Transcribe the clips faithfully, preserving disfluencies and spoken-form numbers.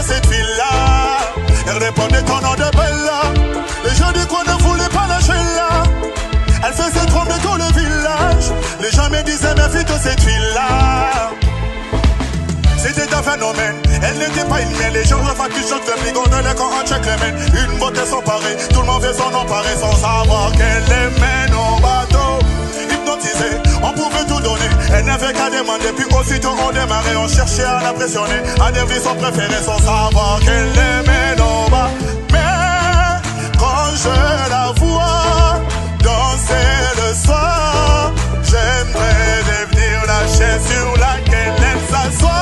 cette ville-là. Elle répondait ton nom de Bella. Les gens du coin ne voulaient pas lâcher là. Elle faisait trembler tout le village. Les gens me disaient méfie de cette ville-là. C'était un phénomène, elle n'était pas une mère. Les gens refaient qu'ils chantent le bigot de l'écran en check les mains. Une beauté sans pareil, tout le monde fait son emparer sans savoir qu'elle les mène au bateau. Hypnotisée, on pouvait tout donner. Elle n'avait qu'à demander, puis aussitôt on démarrait. On cherchait à la pressionner, à devenir son préféré sans savoir qu'elle les mène au bas. Mais quand je la vois danser le soir, j'aimerais devenir la chaise sur laquelle elle s'assoit.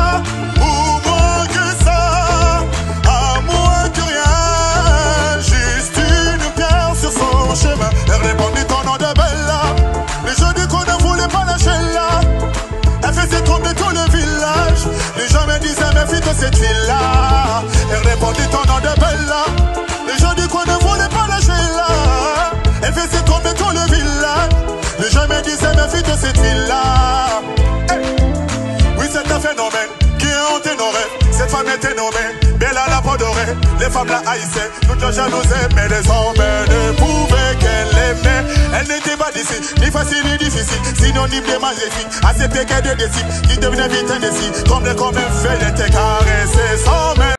Elle répondit ton nom de Bella. Les gens du coin ne voulaient pas lâcher là. Elle faisait tomber tout le village. Les gens me disaient méfie de cette ville-là. Elle répondit ton nom de Bella. Les gens du coin ne voulaient pas lâcher là. Elle faisait tomber tout le village. Les gens me disaient méfie de cette ville-là. Hey. Oui, c'est un phénomène qui est hanté nos rêves. Cette femme était nommée Bella la peau dorée. Les femmes la haïssaient, toutes la jalousaient, mais les hommes ne pouvaient qu'elle aimer. Elle n'était pas d'ici, ni facile ni difficile, synonyme de magnifique, accepter qu'elle de décide, qui devenait vite indécis, tremblait comme un feu, elle était caressée sans main.